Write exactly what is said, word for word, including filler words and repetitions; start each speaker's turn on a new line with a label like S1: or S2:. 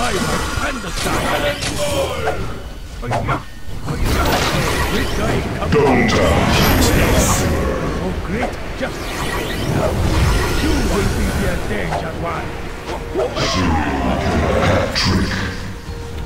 S1: try my Panda style. Great guy coming.
S2: Don't touch this.
S1: Oh, great justice. You will be the endangered one.
S2: Hat trick.